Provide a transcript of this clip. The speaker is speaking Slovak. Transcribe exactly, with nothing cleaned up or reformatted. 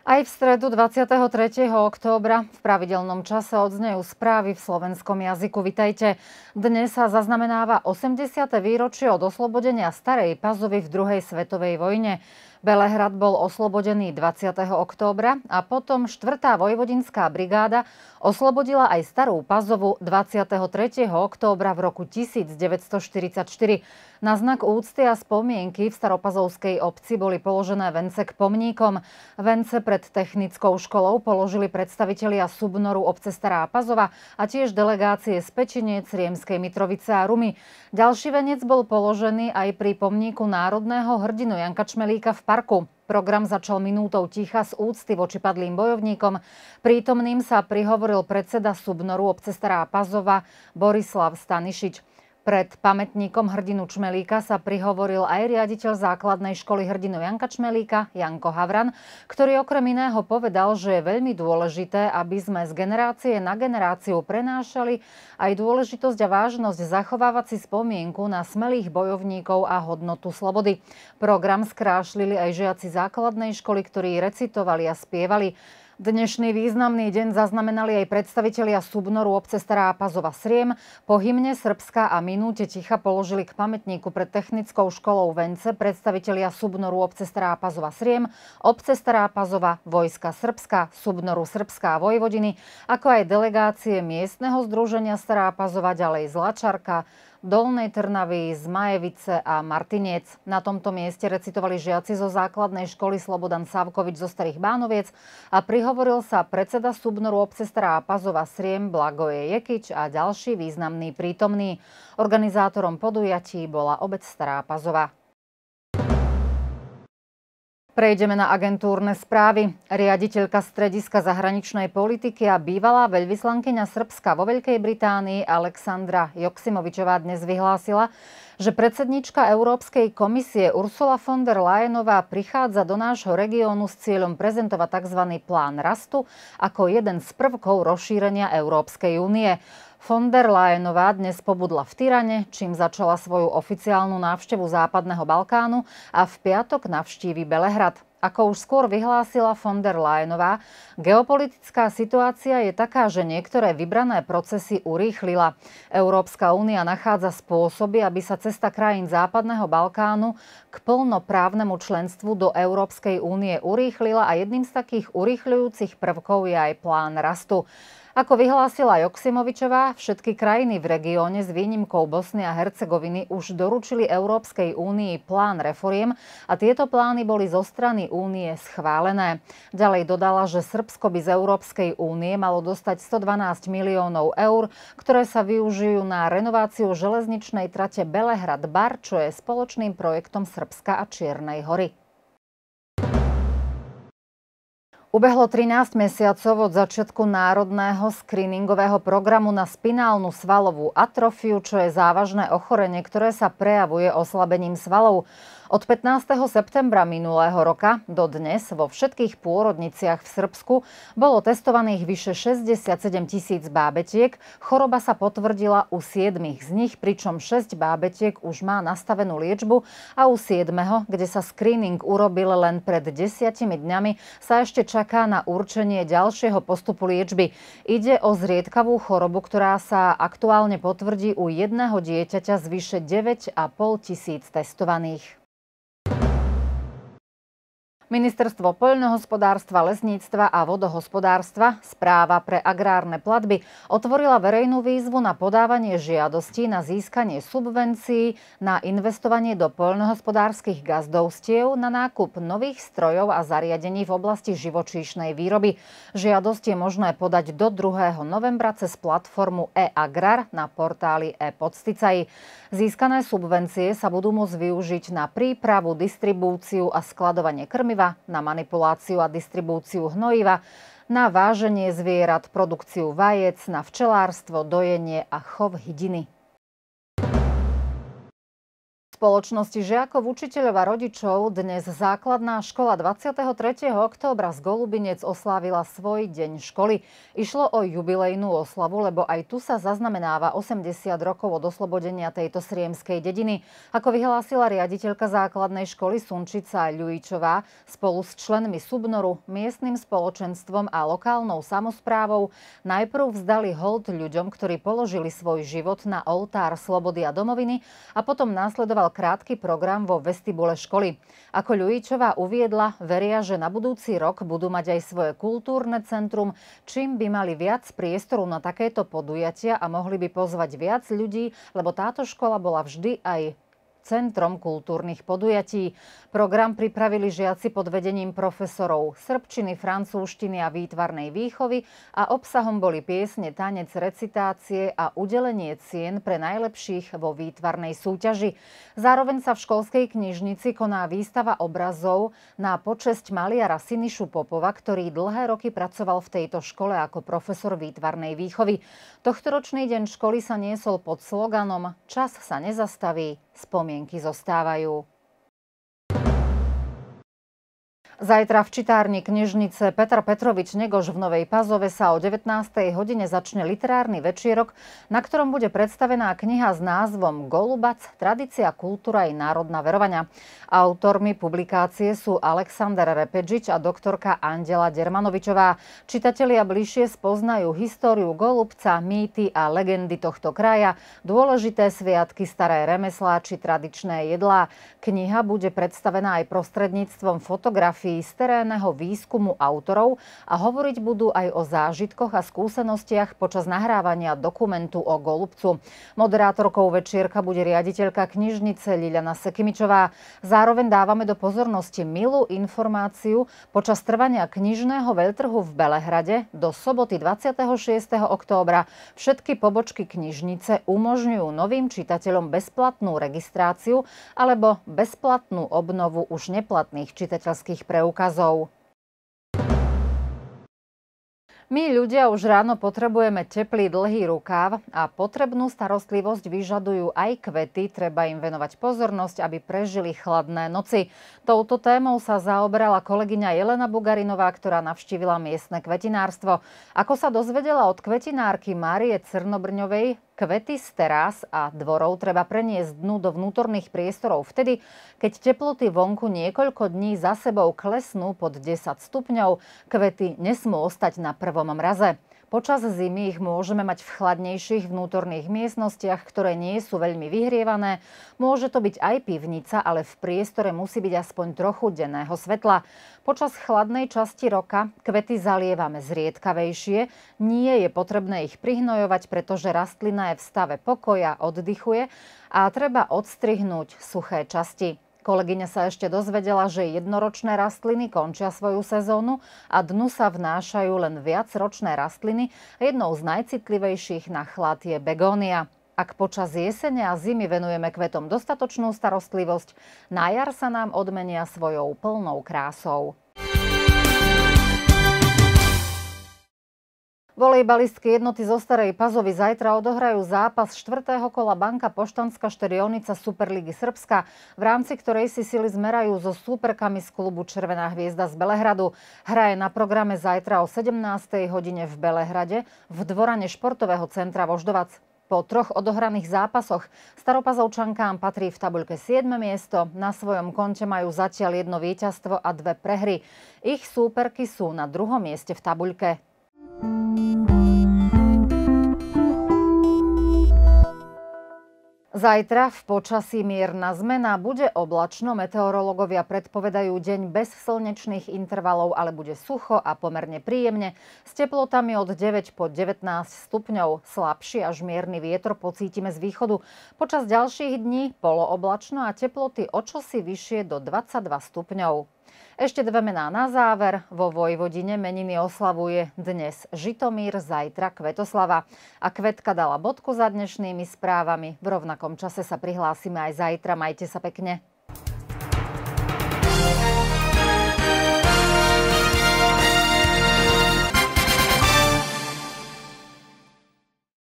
Aj v stredu dvadsiateho tretieho októbra v pravidelnom čase odznejú správy v slovenskom jazyku. Vitajte. Dnes sa zaznamenáva osemdesiate výročie od oslobodenia Starej Pazovy v druhej svetovej vojne. Belehrad bol oslobodený dvadsiateho októbra a potom štvrtá vojvodinská brigáda oslobodila aj Starú Pazovu dvadsiateho tretieho októbra v roku tisícdeväťstoštyridsaťštyri. Na znak úcty a spomienky v staropazovskej obci boli položené vence k pomníkom. Vence pred technickou školou položili predstavitelia Subnoru obce Stará Pazova a tiež delegácie z Pečiniec, Riemskej Mitrovice a Rumy. Ďalší venec bol položený aj pri pomníku národného hrdinu Janka Čmelíka v parku. Program začal minútou ticha z úcty voči padlým bojovníkom. Prítomným sa prihovoril predseda Subnoru obce Stará Pazova Borislav Stanišič. Pred pamätníkom hrdinu Čmelíka sa prihovoril aj riaditeľ základnej školy hrdinu Janka Čmelíka, Janko Havran, ktorý okrem iného povedal, že je veľmi dôležité, aby sme z generácie na generáciu prenášali aj dôležitosť a vážnosť zachovávať si spomienku na smelých bojovníkov a hodnotu slobody. Program skrášlili aj žiaci základnej školy, ktorí recitovali a spievali. Dnešný významný deň zaznamenali aj predstavitelia Subnoru obce Stará Pazova Sriem. Po hymne Srbska a minúte ticha položili k pamätníku pred technickou školou vence predstavitelia Subnoru obce Stará Pazova Sriem, obce Stará Pazova, Vojska Srbska, Subnoru Srbska a Vojvodiny, ako aj delegácie miestneho združenia Stará Pazova, ďalej z Lačarka, Dolnej Trnavy, Zmajevice a Martiniec. Na tomto mieste recitovali žiaci zo základnej školy Slobodan Savkovič zo Starých Bánoviec a prihovoril sa predseda Subnoru obce Stará Pazova Sriem Blagoje Jekič a ďalší významní prítomní. Organizátorom podujatí bola obec Stará Pazova. Prejdeme na agentúrne správy. Riaditeľka strediska zahraničnej politiky a bývalá veľvyslankyňa Srbska vo Veľkej Británii Alexandra Joksimovičová dnes vyhlásila, že predsedníčka Európskej komisie Ursula von der Leyenová prichádza do nášho regiónu s cieľom prezentovať tzv. Plán rastu ako jeden z prvkov rozšírenia Európskej únie. Von der Leyenová dnes pobudla v Tyrane, čím začala svoju oficiálnu návštevu Západného Balkánu a v piatok navštívi Belehrad. Ako už skôr vyhlásila von der Leyenová, geopolitická situácia je taká, že niektoré vybrané procesy urýchlila. Európska únia nachádza spôsoby, aby sa cesta krajín Západného Balkánu k plnoprávnemu členstvu do Európskej únie urýchlila a jedným z takých urýchľujúcich prvkov je aj plán rastu. Ako vyhlásila Joksimovičová, všetky krajiny v regióne s výnimkou Bosny a Hercegoviny už doručili Európskej únii plán reforiem a tieto plány boli zo strany únie schválené. Ďalej dodala, že Srbsko by z Európskej únie malo dostať stodvanásť miliónov eur, ktoré sa využijú na renováciu železničnej trate Belehrad-Bar, čo je spoločným projektom Srbska a Čiernej Hory. Ubehlo trinásť mesiacov od začiatku národného skríningového programu na spinálnu svalovú atrofiu, čo je závažné ochorenie, ktoré sa prejavuje oslabením svalov. Od pätnásteho septembra minulého roka do dnes vo všetkých pôrodniciach v Srbsku bolo testovaných vyše šesťdesiatsedem tisíc bábetiek. Choroba sa potvrdila u siedmich z nich, pričom šesť bábetiek už má nastavenú liečbu a u siedmeho, kde sa screening urobil len pred desiatimi dňami, sa ešte čaká na určenie ďalšieho postupu liečby. Ide o zriedkavú chorobu, ktorá sa aktuálne potvrdí u jedného dieťaťa z vyše deväť a pol tisíc testovaných. Ministerstvo poľnohospodárstva, lesníctva a vodohospodárstva, Správa pre agrárne platby, otvorila verejnú výzvu na podávanie žiadostí na získanie subvencií na investovanie do poľnohospodárskych gazdovstiev na nákup nových strojov a zariadení v oblasti živočíšnej výroby. Žiadosť je možné podať do druhého novembra cez platformu e-Agrar na portáli e-Podsticaj. Získané subvencie sa budú môcť využiť na prípravu, distribúciu a skladovanie krmiva, na manipuláciu a distribúciu hnojiva, na váženie zvierat, produkciu vajec, na včelárstvo, dojenie a chov hydiny. spoločnosti žiakov, učiteľov a rodičov dnes základná škola dvadsiateho tretieho októbra z Golubinec oslávila svoj deň školy. Išlo o jubilejnú oslavu, lebo aj tu sa zaznamenáva osemdesiat rokov od oslobodenia tejto sriemskej dediny. Ako vyhlásila riaditeľka základnej školy Sunčica Ľujičová, spolu s členmi Subnoru, miestnym spoločenstvom a lokálnou samosprávou najprv vzdali hold ľuďom, ktorí položili svoj život na oltár slobody a domoviny, a potom následoval krátky program vo vestibule školy. Ako Ľujičová uviedla, veria, že na budúci rok budú mať aj svoje kultúrne centrum, čím by mali viac priestoru na takéto podujatia a mohli by pozvať viac ľudí, lebo táto škola bola vždy aj centrom kultúrnych podujatí. Program pripravili žiaci pod vedením profesorov srbčiny, francúzštiny a výtvarnej výchovy a obsahom boli piesne, tanec, recitácie a udelenie cien pre najlepších vo výtvarnej súťaži. Zároveň sa v školskej knižnici koná výstava obrazov na počesť maliara Sinišu Popova, ktorý dlhé roky pracoval v tejto škole ako profesor výtvarnej výchovy. Tohtoročný deň školy sa niesol pod sloganom Čas sa nezastaví, spomienky zostávajú. Zajtra v čitárni knižnice Peter Petrovič Negoš v Novej Pazove sa o devätnástej hodine začne literárny večierok, na ktorom bude predstavená kniha s názvom Golubac – Tradícia, kultúra i národná verovania. Autormi publikácie sú Alexander Repedžič a doktorka Andela Dermanovičová. Čitatelia bližšie spoznajú históriu Golubca, mýty a legendy tohto kraja, dôležité sviatky, staré remeslá či tradičné jedlá. Kniha bude predstavená aj prostredníctvom fotografií z terénneho výskumu autorov a hovoriť budú aj o zážitkoch a skúsenostiach počas nahrávania dokumentu o Golubcu. Moderátorkou večierka bude riaditeľka knižnice Liľana Sekimičová. Zároveň dávame do pozornosti milú informáciu. Počas trvania knižného veľtrhu v Belehrade do soboty dvadsiateho šiesteho októbra všetky pobočky knižnice umožňujú novým čitateľom bezplatnú registráciu alebo bezplatnú obnovu už neplatných čitateľských preukazov. My ľudia už ráno potrebujeme teplý dlhý rukáv a potrebnú starostlivosť vyžadujú aj kvety. Treba im venovať pozornosť, aby prežili chladné noci. Touto témou sa zaoberala kolegyňa Jelena Bugarinová, ktorá navštívila miestne kvetinárstvo. Ako sa dozvedela od kvetinárky Márie Crnobrňovej, kvety z terás a dvorov treba preniesť dnu do vnútorných priestorov vtedy, keď teploty vonku niekoľko dní za sebou klesnú pod desať stupňov. Kvety nesmú ostať na prvom mraze. Počas zimy ich môžeme mať v chladnejších vnútorných miestnostiach, ktoré nie sú veľmi vyhrievané. Môže to byť aj pivnica, ale v priestore musí byť aspoň trochu denného svetla. Počas chladnej časti roka kvety zalievame zriedkavejšie. Nie je potrebné ich prihnojovať, pretože rastlina je v stave pokoja, oddychuje a treba odstrihnúť suché časti. Kolegyňa sa ešte dozvedela, že jednoročné rastliny končia svoju sezónu a dnu sa vnášajú len viacročné rastliny. Jednou z najcitlivejších na chlad je begónia. Ak počas jesene a zimy venujeme kvetom dostatočnú starostlivosť, na jar sa nám odmenia svojou plnou krásou. Volejbalistky jednoty zo Starej Pazovy zajtra odohrajú zápas štvrtého kola Banka Poštanská Štyrionica Superligy Srbska, v rámci ktorej si sily zmerajú so súperkami z klubu Červená hviezda z Belehradu. Hra je na programe zajtra o sedemnástej hodine v Belehrade v dvorane športového centra Voždovac. Po troch odohraných zápasoch Staropazovčankám patrí v tabuľke siedme miesto. Na svojom konte majú zatiaľ jedno víťazstvo a dve prehry. Ich súperky sú na druhom mieste v tabuľke. Zajtra v počasí mierna zmena, bude oblačno, meteorológovia predpovedajú deň bez slnečných intervalov, ale bude sucho a pomerne príjemne, s teplotami od deväť po devätnásť stupňov. Slabší až mierny vietor pocítime z východu. Počas ďalších dní polooblačno a teploty o čosi vyššie do dvadsaťdva stupňov. Ešte dve mená na záver. Vo Vojvodine meniny oslavuje dnes Žitomír, zajtra Kvetoslava. A Kvetka dala bodku za dnešnými správami. V rovnakom čase sa prihlásime aj zajtra. Majte sa pekne.